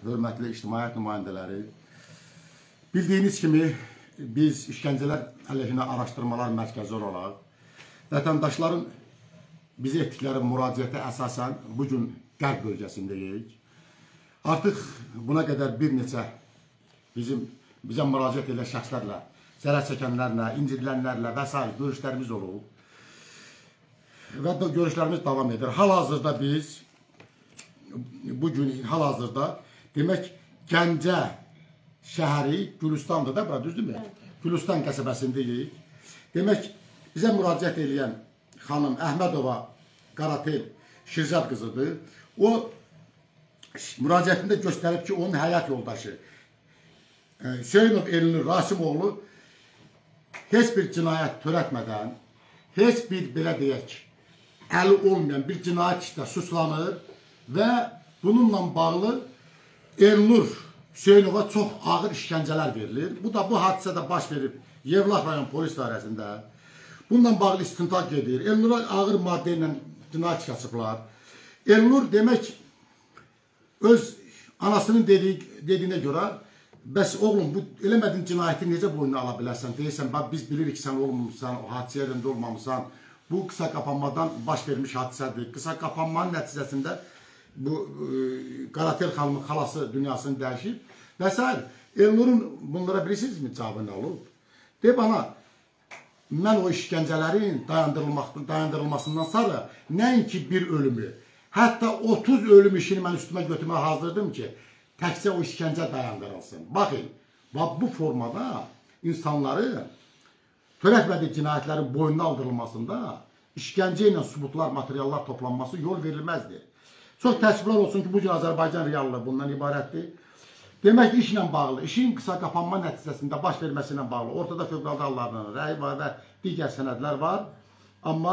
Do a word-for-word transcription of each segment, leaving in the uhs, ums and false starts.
hörmətli ictimaiyyət nümayəndələri, bildiyiniz kimi biz işgəncələr əleyhinə araşdırmalar mərkəzi olaraq vətəndaşların bizə etdikləri müraciətə əsasən bugün Qərb bölgəsindəyik. Artıq buna qədər bir neçə bizim bizə müraciət edən şəxslərlə, zərər çəkənlərlə, incidilənlərlə və s. görüşlərimiz olub. Və görüşlərimiz davam edir. Hal-hazırda biz bugün hal-hazırda demək Gəncə şəhəri Gülüstandır da, bura düzdürmü? Gülüstan qəsəbəsindəyik. Demək bizə müraciət edən xanım Əhmədova Qaratel Şirzad qızıdır. O müraciətində göstərib ki, onun həyat yoldaşı Hüseynov Elnur Rasimoğlu heç bir cinayət törətmədən, heç bir belə deyək, əli olmayan bir cinayət işlə suçlanır və bununla bağlı Elnur Hüseynova çox ağır işgəncələr verilir. Bu da bu hadisədə baş verib Yevlax rayon polis dairəsində. Bununla bağlı istintaq gedir. Elnur'a ağır maddə ilə cinayət açıblar. Elnur demək öz anasının dediyi, dediyinə görə, bəs oğlum, bu eləmədin cinayəti necə boynuna ala bilərsən? Deyirsən, biz bilirik ki, sən olmamışsan, o hadisəyə yerində olmamışsan. Bu, qısa qapanmadan baş vermiş hadisədir. Qısa qapanmanın nəticəsində bu e, Qaratel xanımın xalası dünyasını dəyişib və s. Elnur'un bunlara bilirsinizmi cavabı nə olub? Deyib, ana, mən o işgəncələrin dayandırılmasından sonra nəinki bir ölümü, hətta otuz ölüm işini mən üstümə götürməyə hazırdım ki, təkcə o işgəncə dayandırılsın. Baxın, bu formada insanları törətmədiyi cinayətlərin boynuna aldırılmasında işgəncə ilə subutlar, materiallar toplanması yol verilməzdir. Çox təəssüflər olsun ki, bugün Azərbaycan reallığı bundan ibarətdir. Demək, işlə bağlı, işin qısa qapanma nəticəsində baş verməsi ilə bağlı ortada fövqəladə hallarının rəyi var və digər sənədlər var. Amma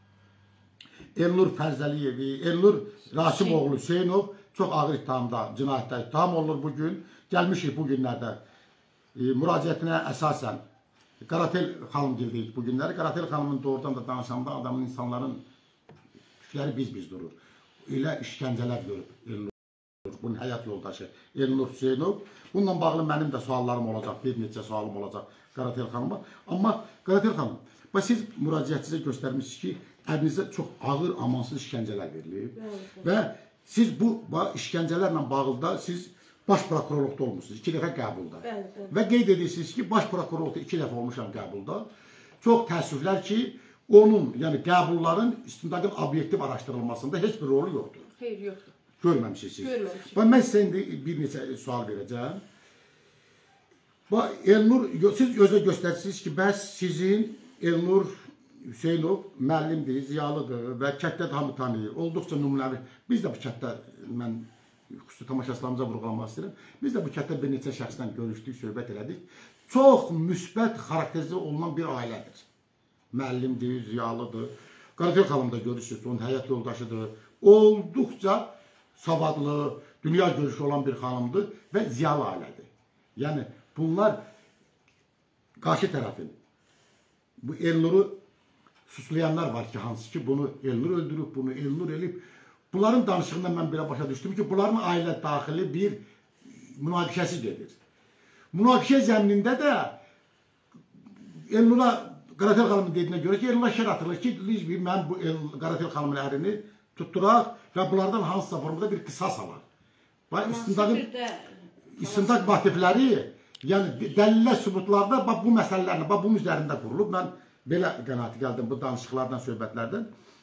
Elnur Fərzəliyevi, Elnur Rasimoğlu Hüseynov çox ağır ittihamda, cinayətdə ittiham olunur bugün. Gəlmişik bu günlərdə e, müraciətinə əsasən Qaratel xanım girdik bu günləri. Qaratel xanımın doğrudan da danışanda adamın, insanların tükləri biz-biz durur. Elə işgəncələr görüb Elnur, bunun həyat yoldaşı Elnur Hüseynov. Bununla bağlı mənim də suallarım olacaq, bir neçə sualım olacaq Qaratel xanıma. Amma Qaratel xanım, siz müraciətinizə göstərmişsiniz ki, əlinizə çox ağır, amansız işgəncələr verilib. Və siz bu işgəncələrlə bağlı da siz baş prokurorluqda olmuşsunuz, iki dəfə qəbulda. Bəli, bəli. Və qeyd edirsiniz ki, baş prokurorluqda iki dəfə olmuşam qəbulda. Çox təəssüflər ki, onun, yəni qəbulların istintaqın obyektiv araşdırılmasında heç bir rolu yoxdur. Xeyr, yoxdur. Görməmişsiniz siz. Görməmişik. Və mən sizə indi bir neçə sual verəcəm. Elnur, siz özə göstərsiniz ki, bəs sizin Elnur Hüseynov müəllimdir, ziyalıdır və kətdə hamı tanıyır. Olduqca nümunəvi. Biz də bu kətdə, mən xüsusi tamaşaçılarımıza vurğulamaq istəyirəm. Biz də bu kətdə bir neçə şəxslə görüşdük, söhbət elədik. Çox müsbət xarakterizə olunan bir ailədir. Müəllimdir, ziyalıdır. Qaratel xanım da görürsünüz, onun həyat yoldaşıdır. Olduqca savadlı, dünya görüşü olan bir xanımdır və ziyalı ailədir. Yəni, bunlar qarşı tərəfin. Bu Elnur'u suçlayanlar var ki, hansı ki, bunu Elnur öldürüb, bunu Elnur elib. Bunların danışığından mən belə başa düşdüm ki, bunların ailə daxili bir münaqişəsi gedir. Münaqişə zəminində də Elnur'a Qaratel xanımın dediyinə görə ki, Elnur'a şər atılır ki, mən bu Qaratel xanımın ərini tutturaq və bunlardan hansısa formada bir qisas alır. İstintaq motivləri, yəni dəlillər, sübutlarda bu məsələlərlə, bunun üzərində qurulub. Mən belə qənaəti gəldim bu danışıqlardan, söhbətlərdən.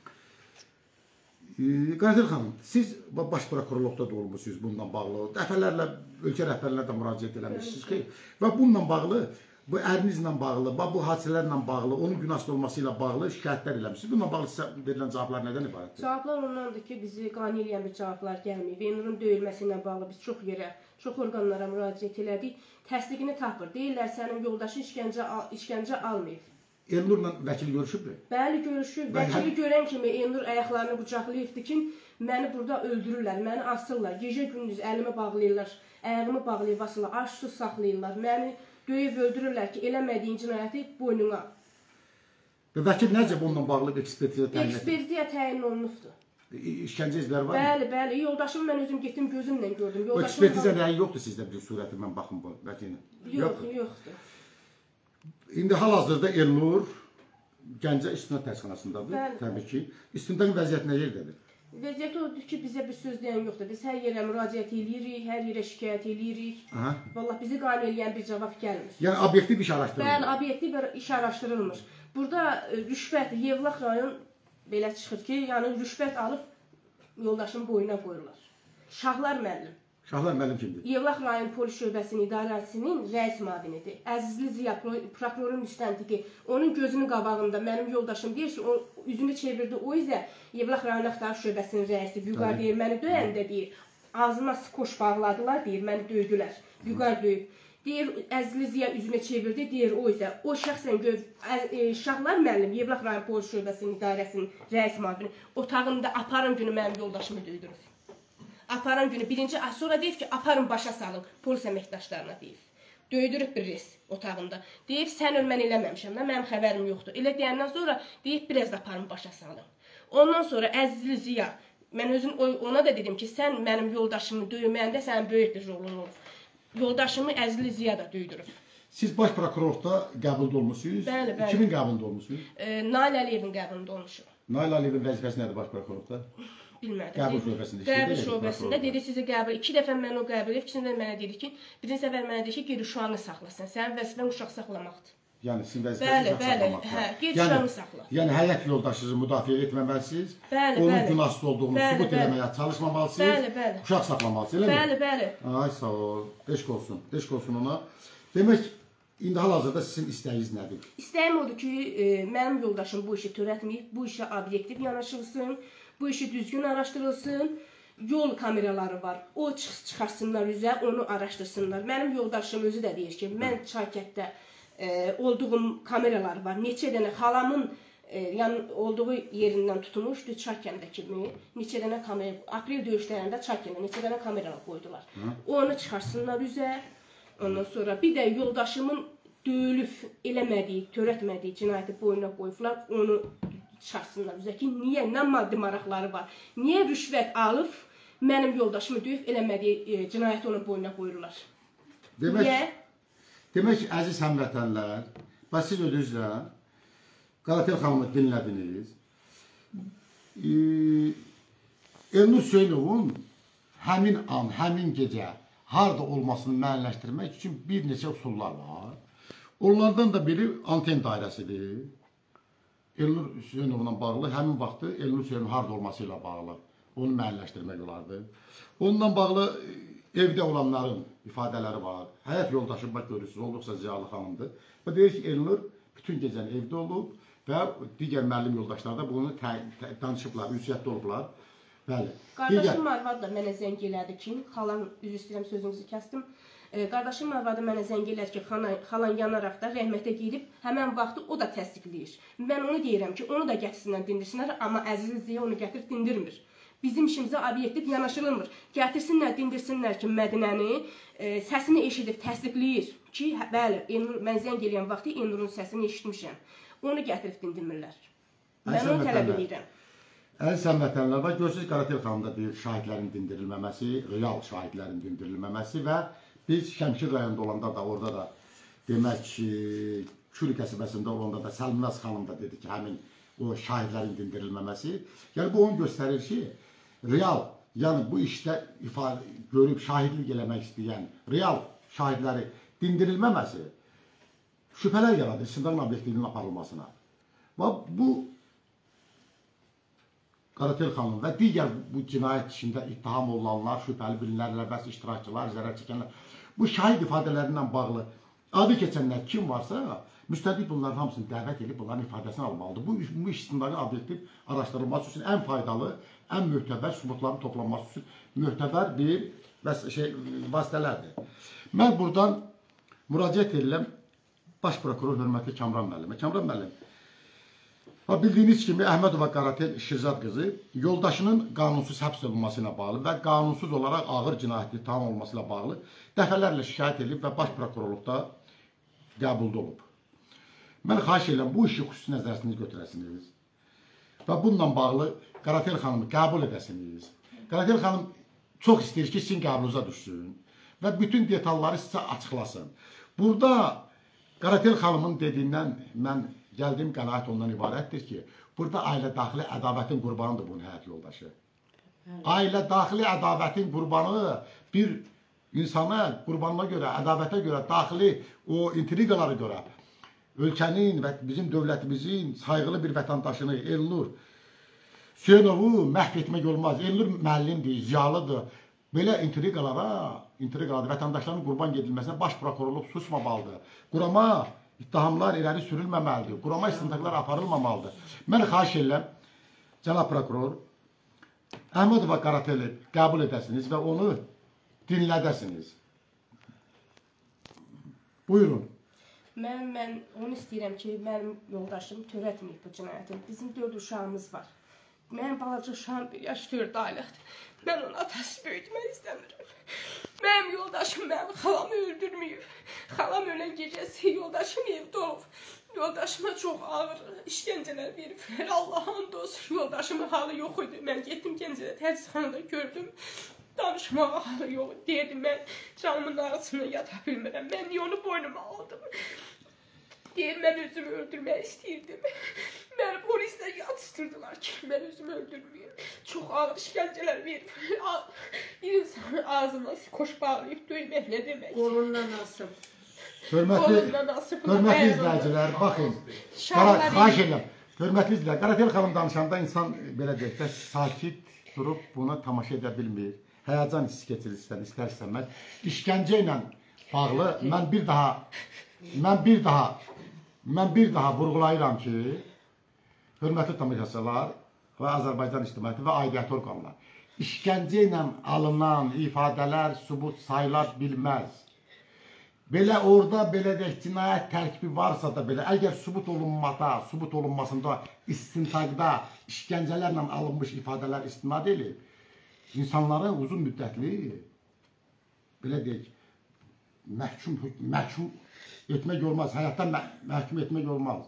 Qaratel xanım, siz baş prokurorluqda da olmuşsunuz bununla bağlı. Dəfələrlə ölkə rəhbərlərlə də müraciət eləmişsiniz ki, və bununla bağlı, bu ərinizlə bağlı, bu hadisələrlə bağlı, onun günahsız olması ilə bağlı şikayətlər eləmişsiniz. Bununla bağlı sizə verilən cavablar nədən ibarətdir? Cavablar ondandır ki, bizi qane eləyən bir cavablar gəlməyib. Elnur'un döyülməsi ilə bağlı biz çox yerə, çox orqanlara müraciət elədik. Təsdiqini tapır. Deyirlər, sənin yoldaşın işgəncə almayıb. Elnur'la vəkil görüşübdür? Bəli, görüşüb. Vəkili görən kimi Elnur ayaqlarını qucaqlayıbdır ki, məni burada öldürürlər, məni asırlar. Gecə gündüz əlimi bağlayırlar, ayağımı bağlayıb asırlar, aşsız saxlayırlar. Məni döyüb öldürürlər ki, eləmədiyin cinayəti boynuna. Və vəkil necə bununla bağlı ekspertizə təyin edir? Ekspertizə təyin olunubdur. işgəncə izləri var mı? Bəli, bəli. Yoldaşım mən özüm getdim gözümlə gördüm. O ekspertiza nəyi yoxdur sizdə bir surəti mən baxım bu bəlkə. Yox, yoxdur. İndi hal-hazırda Elnur Gəncə İstintaq Təşkilatındadır, təbii ki. İstintaqın vəziyyəti nə yerdədir? Vəziyyət odur ki, bizə bir söz deyən yoxdur. Biz hər yerə müraciət edirik, hər yerə şikayət edirik. Vallahi bizi qane eləyən bir cavab gəlmir. Yəni obyektiv iş araşdırılmır. Bəli, obyektiv bir iş araşdırılmır. Burada rüşvət, Yevlax rayon belə çıxır ki, yəni rüşvət alıb yoldaşın boynuna qoyurlar. Şahlar müəllim. Şahlar müəllim kimdir? Yevlax rayon polis şöbəsinin idarəçisinin rəis müavinidir. Əzizli Ziya, prokurorun müstəntiqi. Onun gözünün qabağında mənim yoldaşım deyir ki, o üzünü çevirdi. O isə Yevlax rayon axtarış şöbəsinin rəisi Vüqar deyir, məni döyəndə deyir. Ağzıma skoş bağladılar, deyir, məni döydülər. Vüqar döyüb. Deyir, Əzizli Ziya üzünü çevirdi, deyir, o isə o şəxsən göz Şahlar müəllim Yevlax rayon polis şöbəsinin idarəsinin rəis müavini otağında aparın günü mənim yoldaşımı döydürür. Aparın günü, birinci, sonra deyib ki, aparın başa salın, polis əməkdaşlarına deyib. Döydürüb bir res otağında. Deyib, sən ölmən eləməmişəm, mənim xəbərim yoxdur. Elə deyəndən sonra deyib, biraz da aparın başa salın. Ondan sonra Əzizli Ziya, mən özüm ona da dedim ki, sən mənim yoldaşımı döyməyəndə sənin böyük bir rolun olub. Yoldaşımı Əzizli Ziya da döydürüb. Siz baş prokurorda qəbulda olmuşsunuz? Bəli, bəli. Kimin qəbulda olmuşsunuz? Nail Əliyevin qəbulunda olmuşum. Nail Əliyevin vəzifəsi nədir baş prokurorda? Bilmədim. Qəbul şöbəsində işləyir. Qəbul şöbəsində dedi sizi qəbul. İki dəfə mən o qəbul edib, ikisində mənə dedi ki, birinci səfər mənə dedi ki, geri uşağını saxlasın. Sənin vəzifən uşaq saxlamaqdır. Yəni sizin vəzifəniz uşaq saxlamaqdır. Hə, geri uşağını saxla. Yəni həyat yoldaşınızı müdafiə etməməlisiniz. Bəli, onun bəli. günahsız olduğunu sübut eləməyə çalışmamalısınız. Bəli, bəli. Uşaq saxlamalısınız, eləmi? Bəli, bəli. Ay sağ ol. Eşq olsun. Eşq olsun ona. Demək, indi hal-hazırda sizin istəyiniz nədir? İstəyim odur ki, e, mənim yoldaşım bu işi törətməyib, bu işə obyektiv yanaşılsın, bu işi düzgün araşdırılsın. Yol kameraları var. O çıx çıxarsınlar üzə, onu araşdırsınlar. Mənim yoldaşım özü də deyir ki, mən Çaykətdə e, olduğum kameralar var. Neçə dənə xalamın e, yəni olduğu yerindən tutulmuşdu Çaykəndə kimi. Neçə dənə kamera, aprel döyüşlərində Çaykəndə neçə dənə kameralar qoydular. Hı? Onu çıxarsınlar üzə. Ondan sonra bir də yoldaşımın döyülüb eləmədiyi, törətmədiyi cinayəti boynuna qoyublar. Onu çıxarsınlar üzə ki, niyə, nə maddi maraqları var? Niyə rüşvət alıb mənim yoldaşımı döyüb eləmədiyi e, cinayəti onun boynuna qoyurlar? Demək, niyə? Demək ki, əziz həmvətənlər, və siz ödünüzlə Qaratel xanımı dinlədiniz. E, Elnur Hüseynovun həmin an, həmin gecə harada olmasını müəyyənləşdirmək üçün bir neçə usullar var. Onlardan da biri anten dairəsidir. Elnur Hüseynovla bağlı, həmin vaxtı Elnur Hüseynov harada olması ilə bağlı onu müəyyənləşdirmək olardı. Onunla bağlı evdə olanların ifadələri var. Həyat yoldaşı, bax görürsünüz, olduqca ziyalı xanımdır. Və deyir ki, Elnur bütün gecəni evdə olub və digər müəllim yoldaşlar da bunu danışıblar, ünsiyyətdə olublar. Bəli. Qardaşım arvad da mənə zəng elədi ki, xalan, üzr istəyirəm sözünüzü kəsdim. E, qardaşım arvadı mənə zəng elədi ki, xalan, xalan yanaraq da rəhmətə gedib, həmən vaxtı o da təsdiqləyir. Mən onu deyirəm ki, onu da gətirsinlər, dindirsinlər, amma Əziz Ziya onu gətirib dindirmir. Bizim işimizə obyektiv yanaşılmır. Gətirsinlər, dindirsinlər ki, Mədinəni e, səsini eşidib təsdiqləyir ki, hə, bəli, Elnur, mən zəng eləyən vaxtı Elnurun səsini eşitmişəm. Onu gətirib dindirmirlər. Mən onu tələb edirəm. Əziz həmvətənlər, bax görürsünüz, Qaratel xanımda deyir şahidlərin dindirilməməsi, real şahidlərin dindirilməməsi və biz Şəmkir rayonunda olanda da, orada da demək ki, Kür qəsəbəsində olanda da Səlminaz xanım da dedi ki, həmin o şahidlərin dindirilməməsi. Yəni bu onu göstərir ki, real, yəni bu işdə ifadə görüb şahidlik eləmək istəyən real şahidləri dindirilməməsi şübhələr yaradır istintaqın obyektivinin aparılmasına. Və bu Qaratel xanım və digər bu cinayət işində ittiham olanlar, şübhəli bilinənlər və iştirakçılar, zərər çəkənlər, bu şahid ifadələrindən bağlı adı keçənlər kim varsa, müstəqil bunların hamısını dəvət edib bunların ifadəsini almalıdır. Bu, bu istintaqın obyektiv araşdırılması üçün ən faydalı, ən möhtəbər sübutların toplanması üçün möhtəbər bir şey, vasitələrdir. Mən buradan müraciət edirəm baş prokuror hörmətli Kamran müəllimə. Kamran müəllim, bildiyiniz kimi Əhmədova Qaratel Şirzad qızı yoldaşının qanunsuz həbs olunması ilə bağlı və qanunsuz olaraq ağır cinayətli ittiham olması ilə bağlı dəfələrlə şikayət edib və baş prokurorluqda qəbulda olub. Mən xahiş edirəm bu işi xüsusi nəzərəsiniz götürəsiniz Və bununla bağlı Qaratel xanımı qəbul edəsiniz. Qaratel xanım çox istəyir ki, sizin qəbulunuza düşsün və bütün detalları sizə açıqlasın. Burada Qaratel xanımın dediyindən mən gəldiyim qənaət ondan ibarətdir ki, burada ailə daxili ədabətin qurbanıdır bunun həyat yoldaşı. Ailə daxili ədabətin qurbanı bir insana qurbanına görə, ədavətə görə, daxili o intriqalara görə ölkənin və bizim dövlətimizin sayğılı bir vətəndaşını Elnur Hüseynovu məhv etmək olmaz. Elnur müəllimdir, ziyalıdır. Belə intriqalara, intriqalara, vətəndaşların qurban gedilməsinə baş prokurorluq susmamalıdır. Qurama ittihamlar irəli sürülməməlidir. Qurama istintaqlar aparılmamalıdır. Mən xahiş edirəm, cənab prokuror, Əhmədova Qarateli qəbul edəsiniz və onu dinlədəsiniz. Buyurun. Mən, mən onu istəyirəm ki, mənim yoldaşım törətməyib bu cinayəti. Bizim dörd uşağımız var. Mənim balaca uşağım bir yaş dörd aylıqdır. Mən onun atası böyütmək istəmirəm. Mənim yoldaşım mənim xalamı öldürməyib. Xalam ölən gecəsi yoldaşım evdə olub. Yoldaşıma çox ağır işgəncələr verib. Allah'ın olsun yoldaşımın halı yox idi. Mən getdim Gəncədə təcizxanada gördüm. Danışmağa halı yox. Deyirdim, mən canımın arasına yata bilmirəm. Mən niyə onu boynuma aldım? Deyir, mən özümü öldürmək istəyirdim. Məni polislə yatışdırdılar ki, mən özümü öldürməyim. Çox ağır işgəncələr verib. Bir insanın ağzına koş bağlayıb döymək nə demək? Qolundan asıb. Hörmətli, hörmətli izləyicilər, baxın, xahiş edirəm, hörmətli izləyicilər, Qaratel xanım danışanda insan belə deyək də sakit durub buna tamaşa edə bilmir. Həyəcan hissi keçirirsən, istər-istəməz. İşgəncə ilə bağlı mən bir daha, mən bir daha, mən bir daha vurğulayıram ki, hörmətli tamaşaçılar və Azərbaycan ictimaiyyəti və aidiyyəti orqanlar, işgəncə ilə alınan ifadələr sübut sayıla bilməz. Belə orada belə deyək, cinayət tərkibi varsa da belə, əgər sübut olunmada, sübut olunmasında, istintaqda, işgəncələrlə alınmış ifadələr istinad edilib, insanların uzun müddətli, belə deyək, məhkum, məhkum etmək olmaz, həyatdan məhkum etmək olmaz.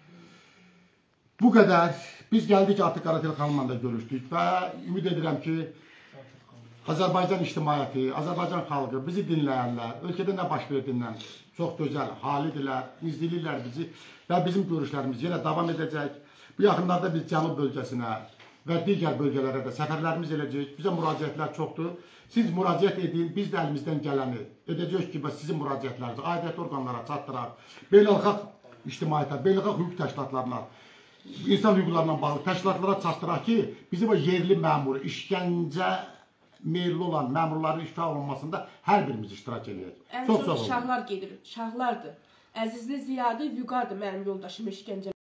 Bu qədər. Biz gəldik artıq Qaratel xanımla da görüşdük və ümid edirəm ki, Azərbaycan ictimaiyyəti, Azərbaycan xalqı, bizi dinləyənlər, ölkədə nə baş verdiyindən çox gözəl halidirlər, izləyirlər bizi və bizim görüşlərimiz yenə davam edəcək. Bu yaxınlarda biz Cənub bölgəsinə və digər bölgələrə də səfərlərimiz eləyəcək. Bizə müraciətlər çoxdur. Siz müraciət edin, biz də əlimizdən gələni edəcək ki, sizin müraciətlərinizi aidiyyət orqanlara çatdıraq. Beynəlxalq ictimaiyyətə, beynəlxalq hüquq təşkilatlarına, insan hüquqlarla bağlı təşkilatlara çatdıraq ki, bizi bu yerli məmur, işgəncə meyilli olan məmurların iştirak olunmasında hər birimiz iştirak edirik. Ən çox şahlar gedir, şahlardır. Əzizli Ziyadı Vüqardır mənim yoldaşım işgəncə.